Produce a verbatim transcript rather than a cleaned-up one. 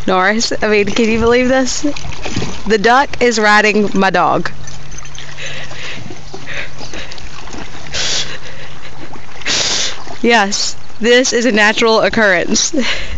Norris, I mean, can you believe this? The duck is riding my dog. Yes, this is a natural occurrence.